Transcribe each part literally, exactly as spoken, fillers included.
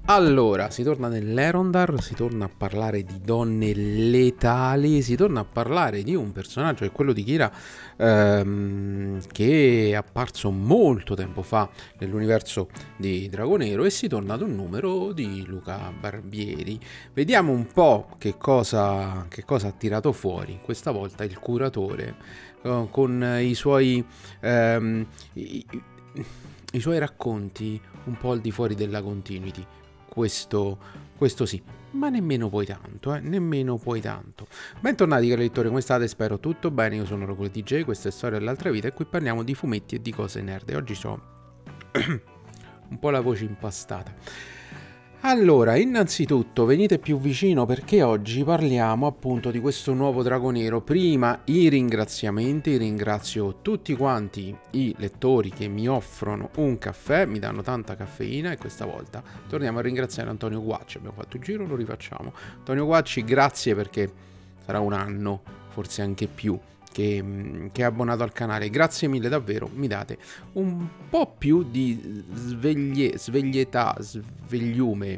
Allora, si torna nell'Erondar, si torna a parlare di donne letali, si torna a parlare di un personaggio che è quello di Kira, ehm, che è apparso molto tempo fa nell'universo di Dragonero, e si torna ad un numero di Luca Barbieri. Vediamo un po' che cosa, che cosa ha tirato fuori questa volta il curatore, eh, con i suoi, ehm, i, i- i suoi racconti un po' al di fuori della continuity. Questo, questo sì, ma nemmeno poi tanto, eh, nemmeno poi tanto. Bentornati cari lettori, come state? Spero tutto bene, io sono Rocco D J, questa è Storia dell'altra vita e qui parliamo di fumetti e di cose nerd. E oggi ho un po' la voce impastata. Allora, innanzitutto venite più vicino perché oggi parliamo appunto di questo nuovo Dragonero. Prima i ringraziamenti, ringrazio tutti quanti i lettori che mi offrono un caffè, mi danno tanta caffeina, e questa volta torniamo a ringraziare Antonio Guacci. Abbiamo fatto il giro, lo rifacciamo. Antonio Guacci, grazie, perché sarà un anno, forse anche più, che, che è abbonato al canale. Grazie mille davvero, mi date un po' più di sveglie, sveglietà, svegliume.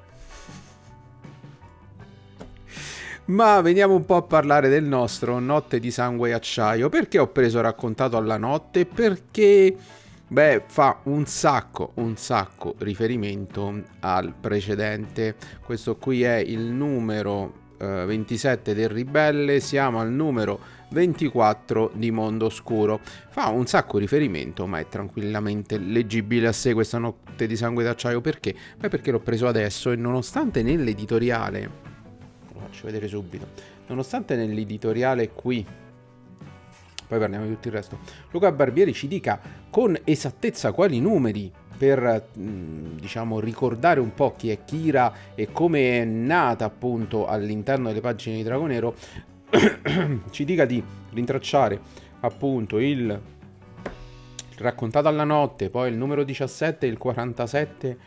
Ma veniamo un po' a parlare del nostro Notte di Sangue e Acciaio. Perché ho preso raccontato alla notte? Perché, beh, fa un sacco, un sacco riferimento al precedente. Questo qui è il numero eh, ventisette del Ribelle, siamo al numero ventiquattro di Mondo Oscuro. Fa un sacco riferimento, ma è tranquillamente leggibile a sé questa Notte di Sangue d'Acciaio. Perché? Beh, perché l'ho preso adesso e nonostante nell'editoriale, lo faccio vedere subito, nonostante nell'editoriale qui, poi parliamo di tutto il resto, Luca Barbieri ci dica con esattezza quali numeri per, diciamo, ricordare un po' chi è Kira e come è nata appunto all'interno delle pagine di Dragonero, ci dica di rintracciare appunto il raccontato alla notte, poi il numero diciassette e il quarantasette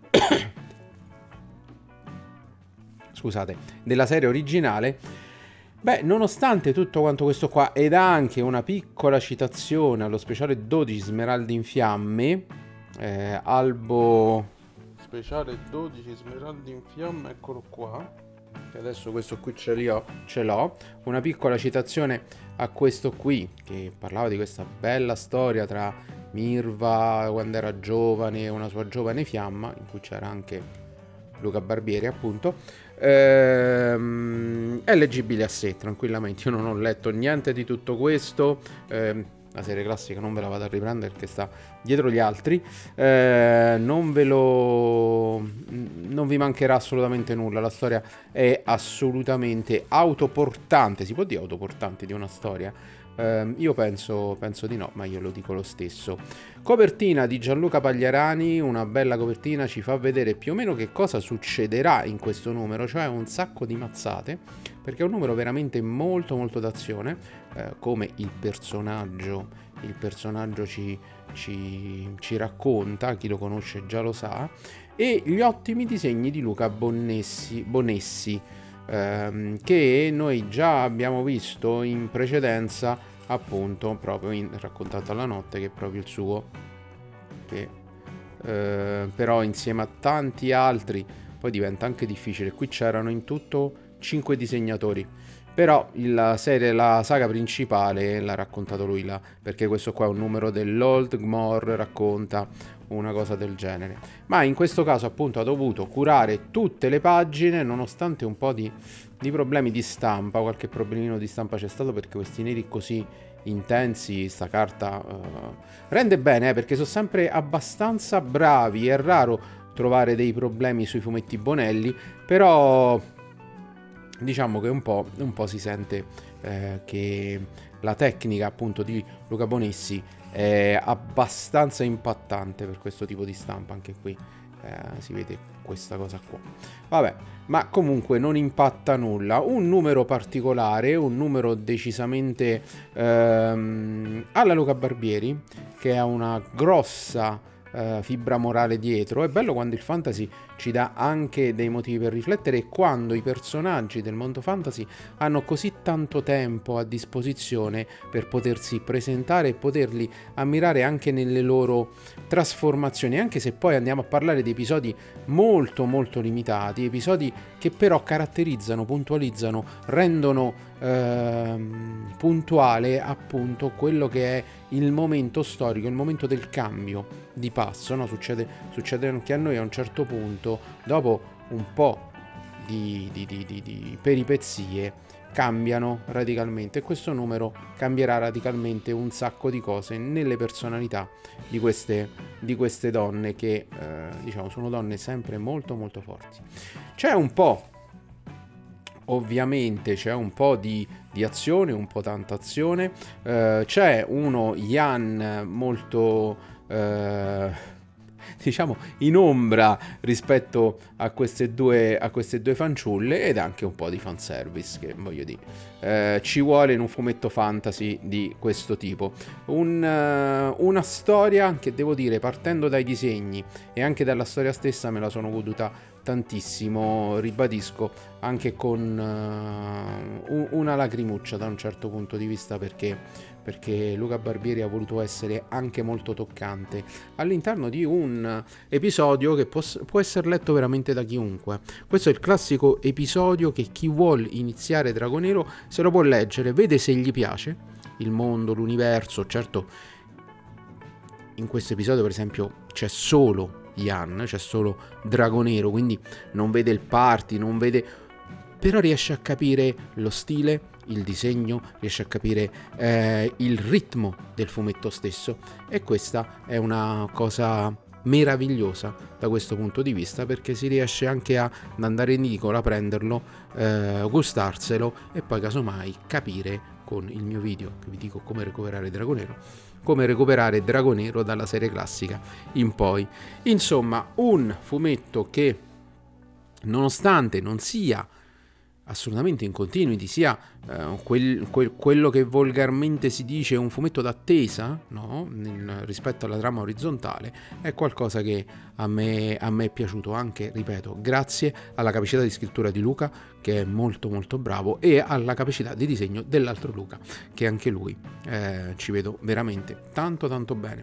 scusate, della serie originale. Beh, nonostante tutto quanto questo qua, ed anche una piccola citazione allo speciale dodici Smeraldi in Fiamme, eh, albo speciale dodici Smeraldi in Fiamme, eccolo qua, che adesso questo qui ce l'ho, ce l'ho, una piccola citazione a questo qui, che parlava di questa bella storia tra Mirva quando era giovane e una sua giovane fiamma, in cui c'era anche Luca Barbieri appunto. Ehm, è leggibile a sé tranquillamente. Io non ho letto niente di tutto questo. Ehm, la serie classica non ve la vado a riprendere perché sta dietro gli altri. Ehm, non ve lo non vi mancherà assolutamente nulla. La storia è assolutamente autoportante. Si può dire autoportante di una storia? Ehm, io penso, penso di no, ma io lo dico lo stesso. Copertina di Gianluca Pagliarani, una bella copertina, ci fa vedere più o meno che cosa succederà in questo numero, cioè un sacco di mazzate, perché è un numero veramente molto molto d'azione, eh, come il personaggio, il personaggio ci, ci, ci racconta, chi lo conosce già lo sa, e gli ottimi disegni di Luca Bonnessi, Bonessi, ehm, che noi già abbiamo visto in precedenza appunto proprio in Raccontato alla notte, che è proprio il suo, che eh, però insieme a tanti altri poi diventa anche difficile. Qui c'erano in tutto cinque disegnatori, però la serie, la saga principale l'ha raccontato lui là, perché questo qua è un numero dell'Old Gmor, racconta una cosa del genere, ma in questo caso appunto ha dovuto curare tutte le pagine nonostante un po' di, di problemi di stampa. Qualche problemino di stampa c'è stato perché questi neri così intensi, sta carta uh, rende bene, eh, perché sono sempre abbastanza bravi. È raro trovare dei problemi sui fumetti Bonelli, però diciamo che un po', un po' si sente eh, che la tecnica appunto di Luca Bonessi è abbastanza impattante per questo tipo di stampa. Anche qui eh, si vede questa cosa qua, vabbè, ma comunque non impatta nulla. Un numero particolare, un numero decisamente ehm, alla Luca Barbieri, che ha una grossa uh, fibra morale dietro. È bello quando il fantasy ci dà anche dei motivi per riflettere e quando i personaggi del mondo fantasy hanno così tanto tempo a disposizione per potersi presentare e poterli ammirare anche nelle loro trasformazioni, anche se poi andiamo a parlare di episodi molto molto limitati, episodi che però caratterizzano, puntualizzano, rendono ehm, puntuale appunto quello che è il momento storico, il momento del cambio di passo, no? Succede, succede anche a noi a un certo punto, dopo un po' di, di, di, di, di peripezie, cambiano radicalmente, e questo numero cambierà radicalmente un sacco di cose nelle personalità di queste, di queste donne che eh, diciamo sono donne sempre molto molto forti. C'è un po', ovviamente c'è un po' di, di azione, un po' tanta azione, eh, c'è uno Jan molto eh, diciamo in ombra rispetto a queste due a queste due fanciulle, ed anche un po' di fanservice che voglio dire eh, ci vuole in un fumetto fantasy di questo tipo. Un, uh, una storia che, devo dire, partendo dai disegni e anche dalla storia stessa, me la sono goduta tantissimo, ribadisco, anche con uh, una lacrimuccia da un certo punto di vista, perché perché Luca Barbieri ha voluto essere anche molto toccante all'interno di un episodio che può, può essere letto veramente da chiunque. Questo è il classico episodio che chi vuol iniziare Dragonero se lo può leggere, vede se gli piace il mondo, l'universo. Certo, in questo episodio per esempio c'è solo Jan, c'è solo Dragonero, quindi non vede il party, non vede, però riesce a capire lo stile, il disegno, riesce a capire eh, il ritmo del fumetto stesso, e questa è una cosa meravigliosa da questo punto di vista, perché si riesce anche a, ad andare in edicola, prenderlo, eh, gustarselo e poi casomai capire con il mio video che vi dico come recuperare Dragonero, come recuperare Dragonero dalla serie classica in poi. Insomma, un fumetto che, nonostante non sia assolutamente in continuity, sia eh, quel, quel, quello che volgarmente si dice un fumetto d'attesa, no? Nel, rispetto alla trama orizzontale, è qualcosa che a me, a me è piaciuto, anche, ripeto, grazie alla capacità di scrittura di Luca, che è molto molto bravo, e alla capacità di disegno dell'altro Luca, che anche lui eh, ci vedo veramente tanto tanto bene.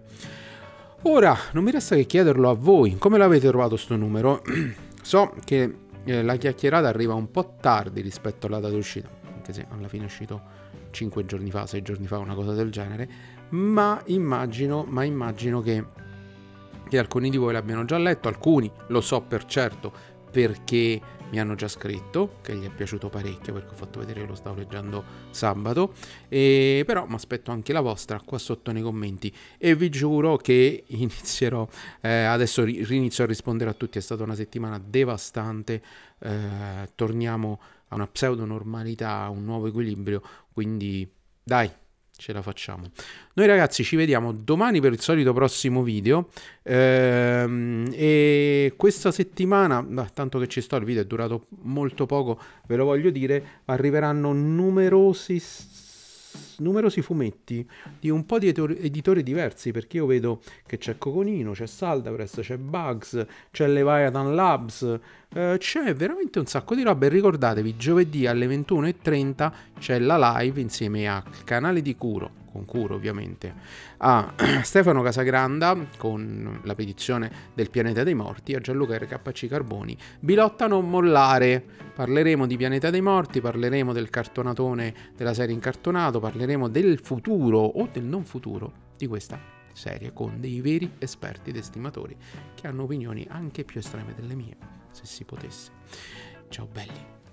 Ora non mi resta che chiederlo a voi: come l'avete trovato sto numero? So che la chiacchierata arriva un po' tardi rispetto alla data d'uscita, anche se alla fine è uscito cinque giorni fa, sei giorni fa, una cosa del genere, ma immagino, ma immagino che, che alcuni di voi l'abbiano già letto, alcuni lo so per certo perché mi hanno già scritto che gli è piaciuto parecchio, perché ho fatto vedere che lo stavo leggendo sabato, e però mi aspetto anche la vostra qua sotto nei commenti, e vi giuro che inizierò eh, adesso ri- rinizio a rispondere a tutti. È stata una settimana devastante, eh, torniamo a una pseudo normalità, a un nuovo equilibrio, quindi dai, ce la facciamo. Noi ragazzi ci vediamo domani per il solito prossimo video, ehm, e questa settimana, bah, tanto che ci sto, il video è durato molto poco, ve lo voglio dire, arriveranno numerosi numerosi fumetti di un po' di editori diversi, perché io vedo che c'è Coconino, c'è Saldapress, c'è Bugs, c'è Leviathan Labs, eh, c'è veramente un sacco di roba. E ricordatevi, giovedì alle ventuno e trenta c'è la live insieme al canale di Curo, con Curo ovviamente, a Stefano Casagranda con la petizione del pianeta dei morti, a Gianluca R K C Carboni, Bilotta non mollare. Parleremo di Pianeta dei Morti, parleremo del cartonatone della serie incartonato, parleremo del futuro o del non futuro di questa serie con dei veri esperti ed estimatori che hanno opinioni anche più estreme delle mie, se si potesse. Ciao belli.